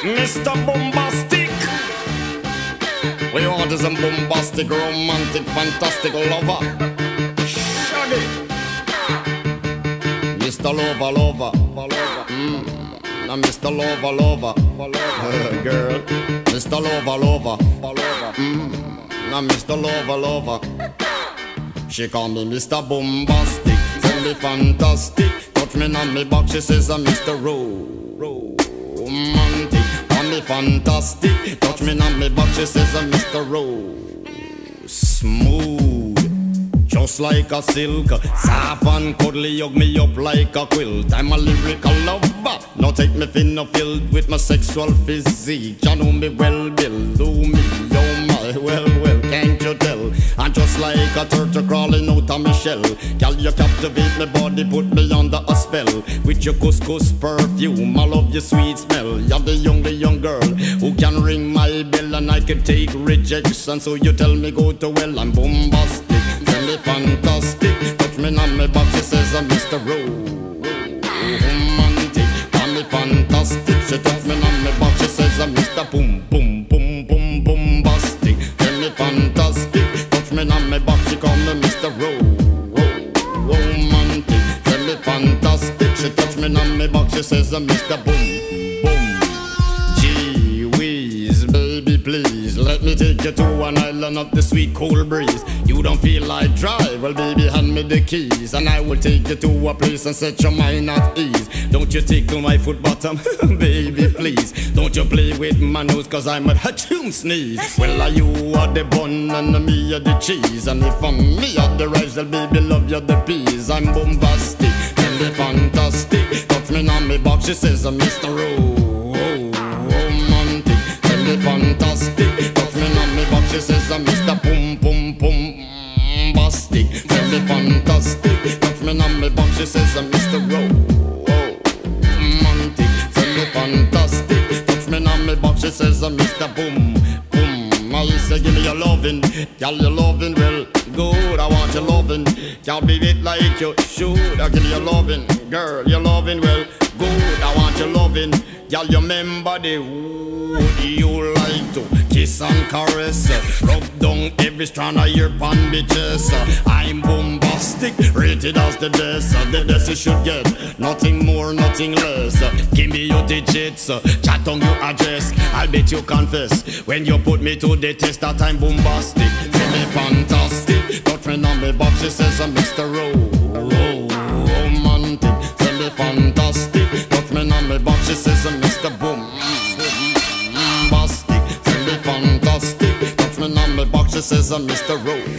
Mr. Bombastic. We want is a bombastic, romantic, fantastic lover. Shaggy. Mr. Lover, lover. Now Mr. Lover, lover. Girl. Mr. Lover, lover. Now Mr. Lover, lover. She call me Mr. Bombastic. Tell me fantastic. Touch me on me back. She says I'm Mr. Romantic. Call me fantastic. Touch me on me back. She says I'm Mr. Smooth. Just like a silk, soft and cuddly, hug me up like a quilt. I'm a lyrical lover. Now take me thin or filled with my sexual physique. You know me well, Bill. Do me, oh my, well, can't you tell? I'm just like a turtle crawling out of my shell. Girl, you captivate my body, put me under a spell. With your couscous perfume, I love your sweet smell. You're the young girl who can ring my bell, and I can take rejection. So you tell me go to well, I'm bombastic. Tell me fantastic, touch me on my back, she says I'm Mr. Romantic. Tell me fantastic, she touch me on my back, she says I'm Mr. Bombastic. Tell me fantastic, touch me on my back, she call me Mr. Romantic. Tell me fantastic, she touch me on my back, she says I'm Mr. Gee whiz, baby please, let me take you to an island of the sweet cool breeze. You don't feel like drive? Well baby, hand me the keys, and I will take you to a place and set your mind at ease. Don't you tickle my foot bottom, baby please. Don't you play with my nose, cause I'm a ha-choom sneeze. Well you are the bun and me are the cheese, and if I'm me are the rice, well baby love you the peas. I'm bombastic, tell me fantastic. Touch me on me back, she says I'm Mr. Romantic. Tell me fantastic, touch me on me back, she says I'm Mr. Bombastic. Tell me fantastic, touch me on me back, she says I'm Mr. Romantic. Tell me fantastic, touch me on me back, she says I'm Mr. Boom. I say give me your lovin', girl, your lovin' well good. I want your lovin', can't be it like you should. I give you your lovin', girl, your lovin' well good. I want your lovin', girl, you remember the wood you like to kiss and caress, rub down every strand of your pan bitches. I'm bombastic, rated as the best you should get, nothing more, nothing less. Give me your digits, chat on your address. I'll bet you confess when you put me to the test that I'm bombastic. Tell me fantastic, touch me on me back, she says I'm Mr. Romantic. Tell me fantastic, touch me on me back, she says I'm Mr. Bombastic. Tell me fantastic, touch me on me back, she says I'm Mr.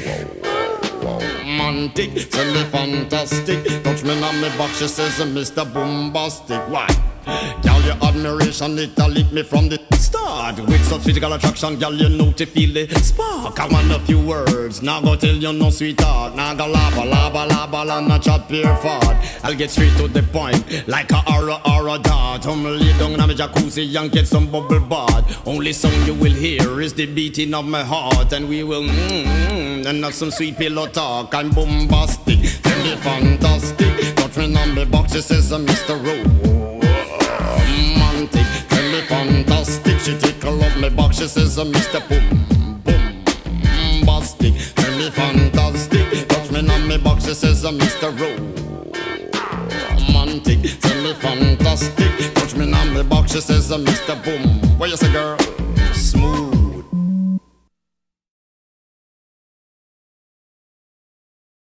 Romantic. Tell me fantastic, touch me on me back, she says I'm Mr. Bombastic. Why? Girl, your admiration, it'll lit me from the start. With such physical attraction, girl, you know to feel the spark. I want a few words, now go tell you no sweetheart. Now go lava, and chat pure fart. I'll get straight to the point, like a aura dart. Lay down in my jacuzzi and get some bubble bath. Only song you will hear is the beating of my heart, and we will and have some sweet pillow talk. I'm bombastic, tell me fantastic. Touch me on the box, she says I'm Mr. Romantic. Tell me fantastic, she tickle up my back, she says I'm Mr. Bombastic. Tell me fantastic, touch me on my back, she says I'm Mr. Romantic. Tell me fantastic, touch me on my back, she says I'm Mr. Boom. What you say, girl?